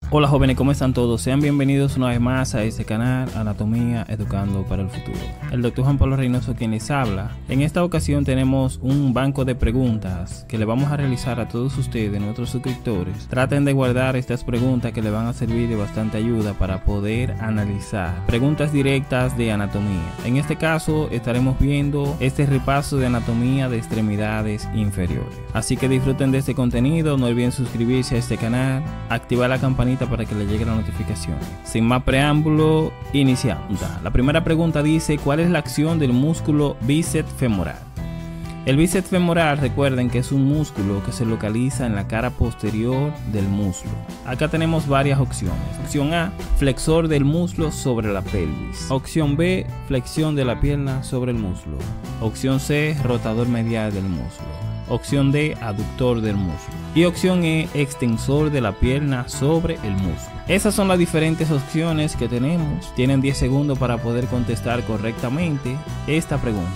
Hola jóvenes, ¿cómo están todos? Sean bienvenidos una vez más a este canal Anatomía Educando para el Futuro. El Dr. Juan Pablo Reynoso quien les habla. En esta ocasión tenemos un banco de preguntas que le vamos a realizar a todos ustedes, nuestros suscriptores. Traten de guardar estas preguntas que le van a servir de bastante ayuda para poder analizar preguntas directas de anatomía. En este caso estaremos viendo este repaso de anatomía de extremidades inferiores. Así que disfruten de este contenido, no olviden suscribirse a este canal, activar la campanita para que le llegue la notificación. Sin más preámbulo, iniciamos. La primera pregunta dice: ¿cuál es la acción del músculo bíceps femoral? El bíceps femoral, recuerden que es un músculo que se localiza en la cara posterior del muslo. Acá tenemos varias opciones. Opción A, flexor del muslo sobre la pelvis. Opción B, flexión de la pierna sobre el muslo. Opción C, rotador medial del muslo. Opción D, aductor del muslo. Y opción E, extensor de la pierna sobre el muslo. Esas son las diferentes opciones que tenemos. Tienen 10 segundos para poder contestar correctamente esta pregunta.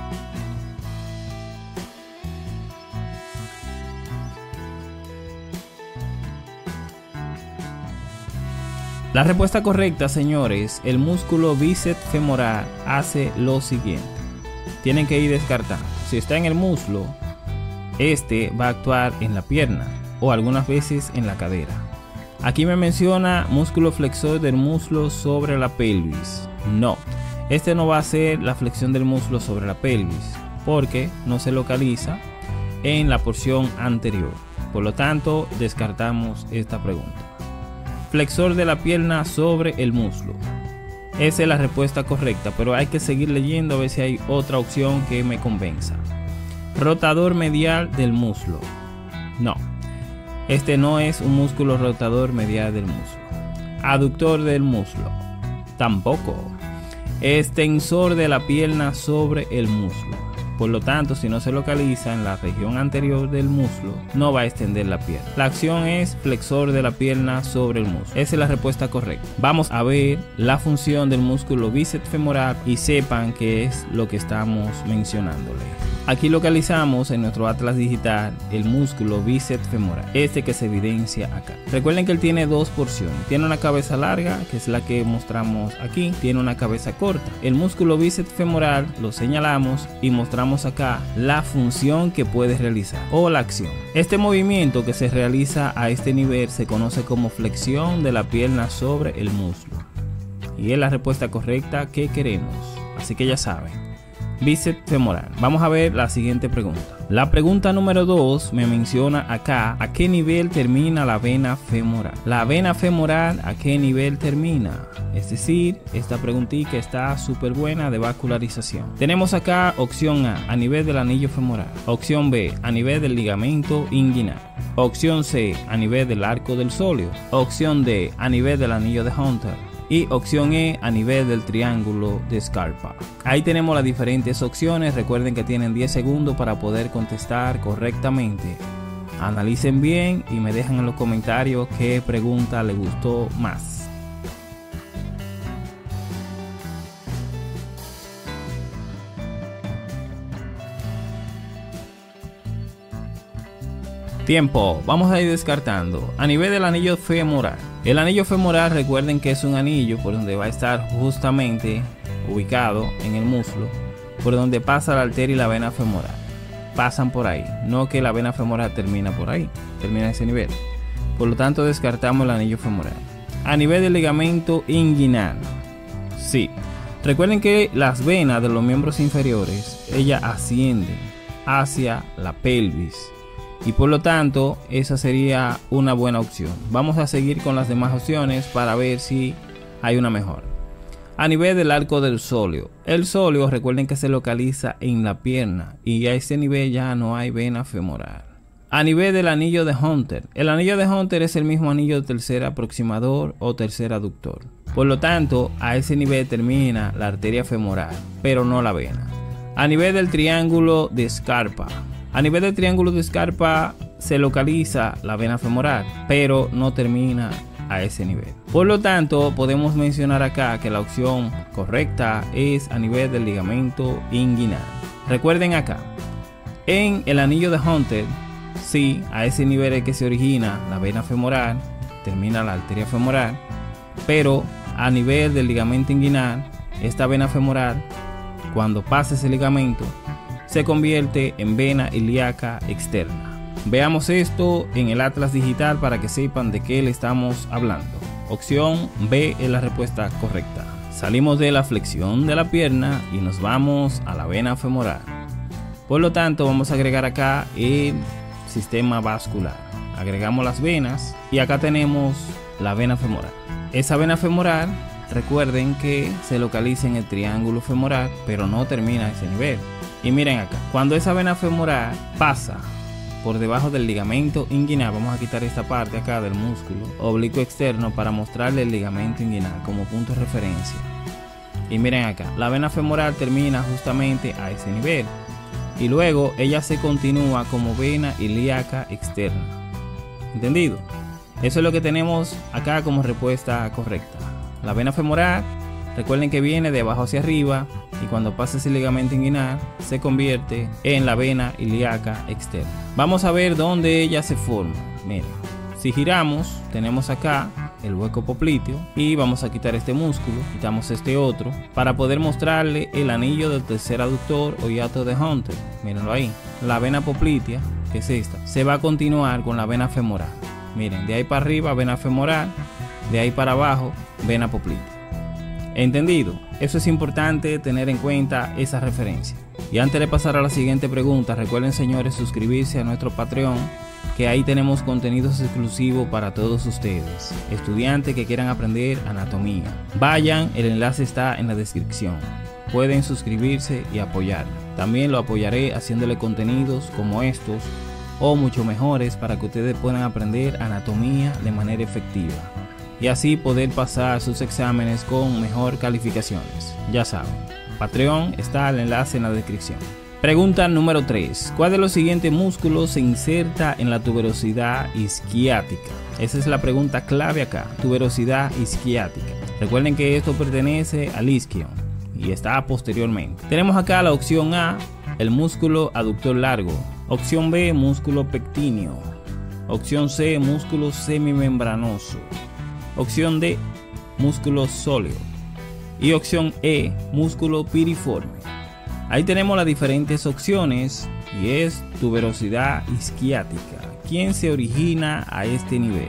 La respuesta correcta, señores, el músculo bíceps femoral hace lo siguiente. Tienen que ir descartando. Si está en el muslo, este va a actuar en la pierna o algunas veces en la cadera. Aquí me menciona músculo flexor del muslo sobre la pelvis. No, este no va a hacer la flexión del muslo sobre la pelvis porque no se localiza en la porción anterior. Por lo tanto, descartamos esta pregunta. Flexor de la pierna sobre el muslo. Esa es la respuesta correcta, pero hay que seguir leyendo a ver si hay otra opción que me convenza. Rotador medial del muslo. No, este no es un músculo rotador medial del muslo. Aductor del muslo. Tampoco. Extensor de la pierna sobre el muslo. Por lo tanto, si no se localiza en la región anterior del muslo, no va a extender la pierna. La acción es flexor de la pierna sobre el muslo. Esa es la respuesta correcta. Vamos a ver la función del músculo bíceps femoral y sepan qué es lo que estamos mencionándole. Aquí localizamos en nuestro atlas digital el músculo bíceps femoral, este que se evidencia acá. Recuerden que él tiene dos porciones. Tiene una cabeza larga, que es la que mostramos aquí. Tiene una cabeza corta. El músculo bíceps femoral lo señalamos y mostramos acá la función que puede realizar o la acción. Este movimiento que se realiza a este nivel se conoce como flexión de la pierna sobre el muslo. Y es la respuesta correcta que queremos. Así que ya saben. Bíceps femoral. Vamos a ver la siguiente pregunta. La pregunta número 2 me menciona acá a qué nivel termina la vena femoral. La vena femoral a qué nivel termina. Es decir, esta preguntita está súper buena de vascularización. Tenemos acá opción A nivel del anillo femoral. Opción B a nivel del ligamento inguinal. Opción C a nivel del arco del sóleo. Opción D a nivel del anillo de Hunter. Y opción E a nivel del triángulo de Scarpa. Ahí tenemos las diferentes opciones. Recuerden que tienen 10 segundos para poder contestar correctamente. Analicen bien y me dejan en los comentarios qué pregunta les gustó más. Tiempo, vamos a ir descartando. A nivel del anillo femoral. El anillo femoral, recuerden que es un anillo por donde va a estar justamente ubicado en el muslo, por donde pasa la arteria y la vena femoral. Pasan por ahí, no que la vena femoral termina por ahí, termina en ese nivel. Por lo tanto, descartamos el anillo femoral. A nivel del ligamento inguinal. Sí, recuerden que las venas de los miembros inferiores, ellas ascienden hacia la pelvis. Y por lo tanto, esa sería una buena opción. Vamos a seguir con las demás opciones para ver si hay una mejor. A nivel del arco del sóleo. El sóleo, recuerden que se localiza en la pierna y a ese nivel ya no hay vena femoral. A nivel del anillo de Hunter. El anillo de Hunter es el mismo anillo de tercer aproximador o tercer aductor. Por lo tanto, a ese nivel termina la arteria femoral, pero no la vena. A nivel del triángulo de Scarpa. A nivel del triángulo de Scarpa se localiza la vena femoral, pero no termina a ese nivel. Por lo tanto, podemos mencionar acá que la opción correcta es a nivel del ligamento inguinal. Recuerden acá, en el anillo de Hunter, sí, a ese nivel es que se origina la vena femoral, termina la arteria femoral, pero a nivel del ligamento inguinal, esta vena femoral, cuando pasa ese ligamento, se convierte en vena ilíaca externa. Veamos esto en el atlas digital para que sepan de qué le estamos hablando. Opción B es la respuesta correcta. Salimos de la flexión de la pierna y nos vamos a la vena femoral. Por lo tanto, vamos a agregar acá el sistema vascular. Agregamos las venas y acá tenemos la vena femoral. Esa vena femoral, recuerden que se localiza en el triángulo femoral, pero no termina a ese nivel. Y miren acá, cuando esa vena femoral pasa por debajo del ligamento inguinal, vamos a quitar esta parte acá del músculo oblicuo externo para mostrarle el ligamento inguinal como punto de referencia. Y miren acá, la vena femoral termina justamente a ese nivel y luego ella se continúa como vena ilíaca externa. ¿Entendido? Eso es lo que tenemos acá como respuesta correcta. La vena femoral, recuerden que viene de abajo hacia arriba y cuando pasa ese ligamento inguinal se convierte en la vena ilíaca externa. Vamos a ver dónde ella se forma. Miren, si giramos, tenemos acá el hueco popliteo y vamos a quitar este músculo, quitamos este otro para poder mostrarle el anillo del tercer aductor o hiato de Hunter. Mírenlo ahí. La vena poplitea, que es esta, se va a continuar con la vena femoral. Miren, de ahí para arriba vena femoral, de ahí para abajo vena poplitea. ¿Entendido? Eso es importante tener en cuenta esa referencia. Y antes de pasar a la siguiente pregunta, recuerden, señores, suscribirse a nuestro Patreon, que ahí tenemos contenidos exclusivos para todos ustedes, estudiantes que quieran aprender anatomía. Vayan, el enlace está en la descripción. Pueden suscribirse y apoyar. También lo apoyaré haciéndole contenidos como estos o mucho mejores para que ustedes puedan aprender anatomía de manera efectiva y así poder pasar sus exámenes con mejor calificaciones. Ya saben, Patreon está el enlace en la descripción. Pregunta número 3. ¿Cuál de los siguientes músculos se inserta en la tuberosidad isquiática? Esa es la pregunta clave acá, tuberosidad isquiática. Recuerden que esto pertenece al isquion y está posteriormente. Tenemos acá la opción A, el músculo aductor largo. Opción B, músculo pectíneo. Opción C, músculo semimembranoso. Opción D, músculo sóleo. Y opción E, músculo piriforme. Ahí tenemos las diferentes opciones y es tuberosidad isquiática. ¿Quién se origina a este nivel?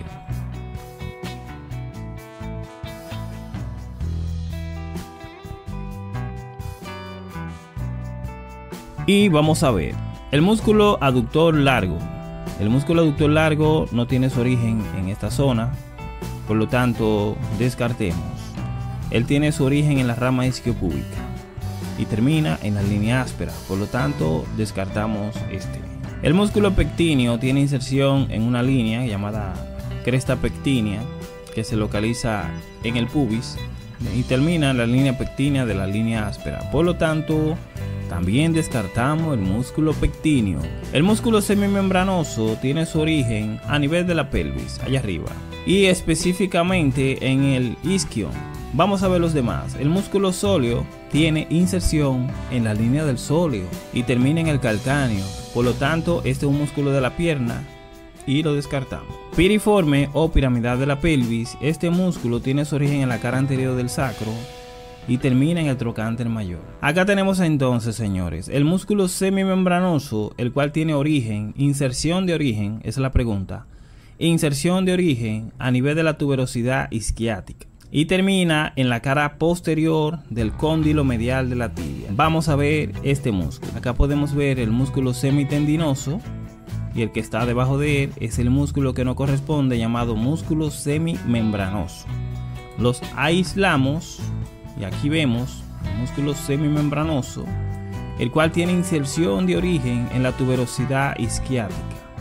Y vamos a ver, el músculo aductor largo. El músculo aductor largo no tiene su origen en esta zona, por lo tanto descartemos. Él tiene su origen en la rama isquiopúbica y termina en la línea áspera, por lo tanto descartamos este. El músculo pectíneo tiene inserción en una línea llamada cresta pectínea que se localiza en el pubis y termina en la línea pectínea de la línea áspera, por lo tanto también descartamos el músculo pectíneo. El músculo semimembranoso tiene su origen a nivel de la pelvis, allá arriba, y específicamente en el isquion. Vamos a ver los demás. El músculo sóleo tiene inserción en la línea del sóleo y termina en el calcáneo, por lo tanto este es un músculo de la pierna y lo descartamos. Piriforme o piramidal de la pelvis, este músculo tiene su origen en la cara anterior del sacro y termina en el trocánter mayor. Acá tenemos entonces, señores, el músculo semimembranoso, el cual tiene origen, inserción de origen, esa es la pregunta, inserción de origen a nivel de la tuberosidad isquiática y termina en la cara posterior del cóndilo medial de la tibia. Vamos a ver este músculo. Acá podemos ver el músculo semitendinoso y el que está debajo de él es el músculo que no corresponde, llamado músculo semimembranoso. Los aislamos y aquí vemos el músculo semimembranoso, el cual tiene inserción de origen en la tuberosidad isquiática.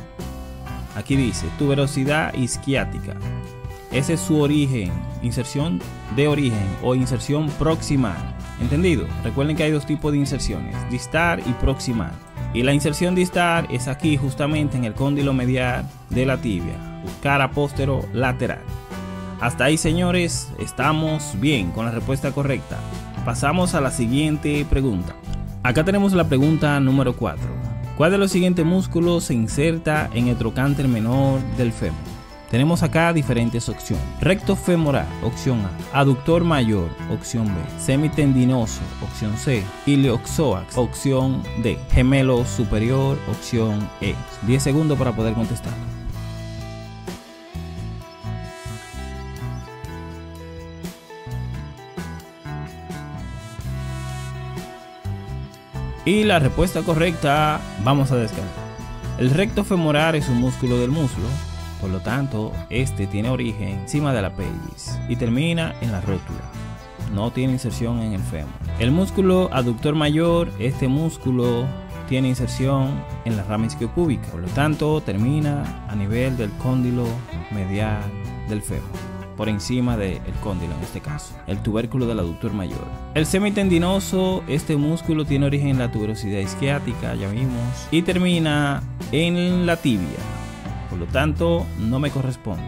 Aquí dice tuberosidad isquiática. Ese es su origen, inserción de origen o inserción proximal. ¿Entendido? Recuerden que hay dos tipos de inserciones, distal y proximal. Y la inserción distal es aquí justamente en el cóndilo medial de la tibia, cara postero lateral. Hasta ahí, señores, estamos bien con la respuesta correcta. Pasamos a la siguiente pregunta. Acá tenemos la pregunta número 4. ¿Cuál de los siguientes músculos se inserta en el trocánter menor del fémur? Tenemos acá diferentes opciones. Recto femoral, opción A. Aductor mayor, opción B. Semitendinoso, opción C. Ilioxoax, opción D. Gemelo superior, opción E. 10 segundos para poder contestar. Y la respuesta correcta, vamos a descartar. El recto femoral es un músculo del muslo, por lo tanto, este tiene origen encima de la pelvis y termina en la rótula. No tiene inserción en el fémur. El músculo aductor mayor, este músculo tiene inserción en la rama isquiocúbica, por lo tanto, termina a nivel del cóndilo medial del fémur, por encima del cóndilo en este caso, el tubérculo del aductor mayor. El semitendinoso, este músculo tiene origen en la tuberosidad isquiática, ya vimos, y termina en la tibia, por lo tanto no me corresponde.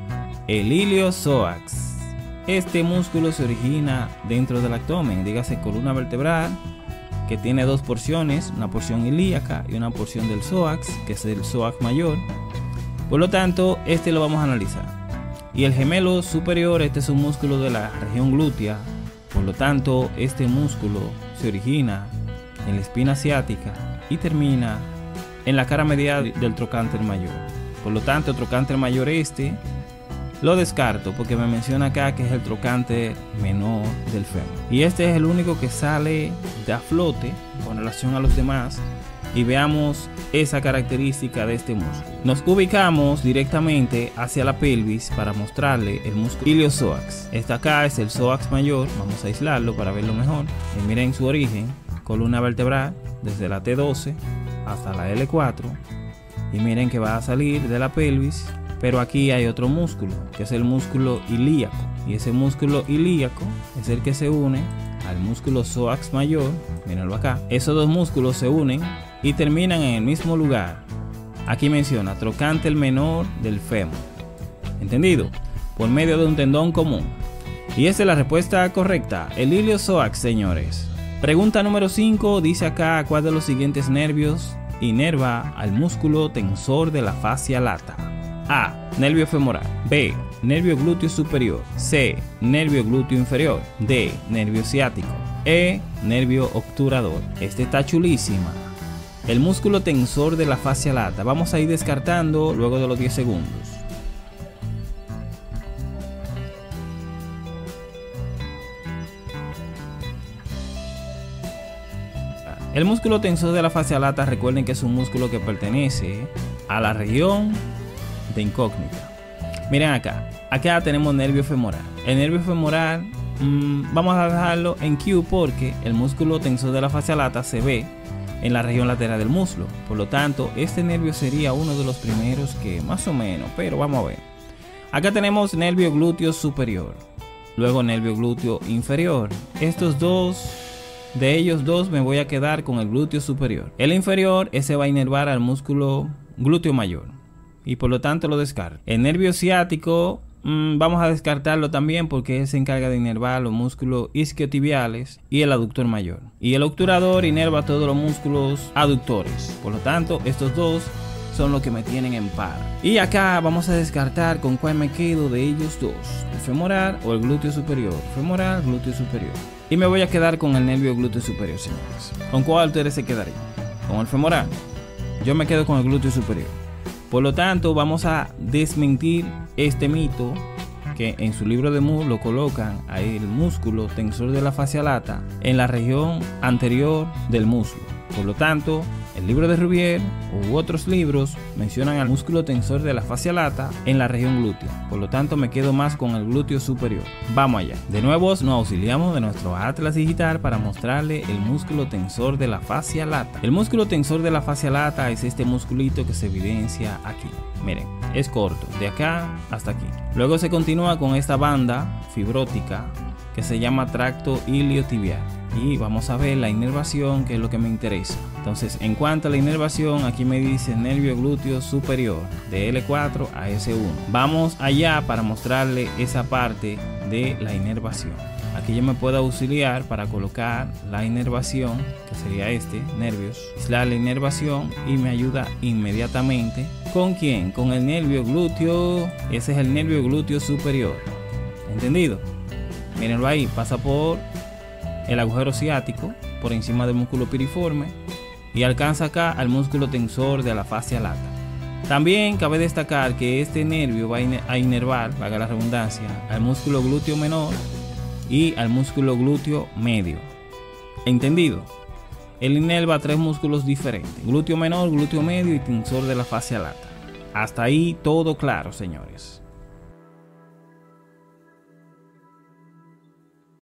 El ilioxoax, este músculo se origina dentro del abdomen, dígase columna vertebral, que tiene dos porciones, una porción ilíaca y una porción del psoas, que es el psoas mayor. Por lo tanto, este lo vamos a analizar. Y el gemelo superior, este es un músculo de la región glútea, por lo tanto este músculo se origina en la espina ciática y termina en la cara medial del trocánter mayor. Por lo tanto, el trocánter mayor este lo descarto porque me menciona acá que es el trocánter menor del fémur. Y este es el único que sale de a flote con relación a los demás. Y veamos esa característica de este músculo. Nos ubicamos directamente hacia la pelvis para mostrarle el músculo ilioxoax. Este acá es el psoas mayor, vamos a aislarlo para verlo mejor. Y miren su origen, columna vertebral desde la T12 hasta la L4. Y miren que va a salir de la pelvis, pero aquí hay otro músculo, que es el músculo ilíaco. Y ese músculo ilíaco es el que se une al músculo psoas mayor, mírenlo acá. Esos dos músculos se unen y terminan en el mismo lugar. Aquí menciona trocánter menor del fémur. ¿Entendido? Por medio de un tendón común. Y esa es la respuesta correcta, el ilioxoax, señores. Pregunta número 5 dice acá: ¿cuál de los siguientes nervios inerva al músculo tensor de la fascia lata? A. Nervio femoral. B. Nervio glúteo superior. C. Nervio glúteo inferior. D. Nervio ciático. E. Nervio obturador. Este está chulísima. El músculo tensor de la fascia lata. Vamos a ir descartando luego de los 10 segundos. El músculo tensor de la fascia lata, recuerden que es un músculo que pertenece a la región de incógnita. Miren acá tenemos nervio femoral. El nervio femoral vamos a dejarlo en Q porque el músculo tensor de la fascia lata se ve en la región lateral del muslo. Por lo tanto, este nervio sería uno de los primeros que más o menos, pero vamos a ver. Acá tenemos nervio glúteo superior, luego nervio glúteo inferior. Estos dos, de ellos dos me voy a quedar con el glúteo superior. El inferior, ese va a inervar al músculo glúteo mayor y por lo tanto lo descarto. El nervio ciático vamos a descartarlo también porque él se encarga de inervar los músculos isquiotibiales y el aductor mayor. Y el obturador inerva todos los músculos aductores. Por lo tanto, estos dos son los que me tienen en par. Y acá vamos a descartar con cuál me quedo de ellos dos: el femoral o el glúteo superior. Femoral, glúteo superior. Y me voy a quedar con el nervio glúteo superior, señores. ¿Con cuál ustedes se quedarían? ¿Con el femoral? Yo me quedo con el glúteo superior. Por lo tanto, vamos a desmentir este mito que en su libro de Moore lo colocan ahí, el músculo tensor de la fascia lata en la región anterior del muslo. Por lo tanto, el libro de Rubier u otros libros mencionan al músculo tensor de la fascia lata en la región glútea. Por lo tanto, me quedo más con el glúteo superior. Vamos allá. De nuevo, nos auxiliamos de nuestro atlas digital para mostrarle el músculo tensor de la fascia lata. El músculo tensor de la fascia lata es este musculito que se evidencia aquí. Miren, es corto, de acá hasta aquí. Luego se continúa con esta banda fibrótica que se llama tracto iliotibial. Y vamos a ver la inervación, que es lo que me interesa. Entonces, en cuanto a la inervación, aquí me dice nervio glúteo superior de L4 a S1. Vamos allá para mostrarle esa parte de la inervación. Aquí yo me puedo auxiliar para colocar la inervación, que sería este, nervios, aislar la inervación y me ayuda inmediatamente ¿Con quién? Con el nervio glúteo. Ese es el nervio glúteo superior. ¿Entendido? Mírenlo ahí, pasa por el agujero ciático, por encima del músculo piriforme, y alcanza acá al músculo tensor de la fascia lata. También cabe destacar que este nervio va a inervar, valga la redundancia, al músculo glúteo menor y al músculo glúteo medio. ¿Entendido? Él inerva 3 músculos diferentes: glúteo menor, glúteo medio y tensor de la fascia lata. Hasta ahí todo claro, señores.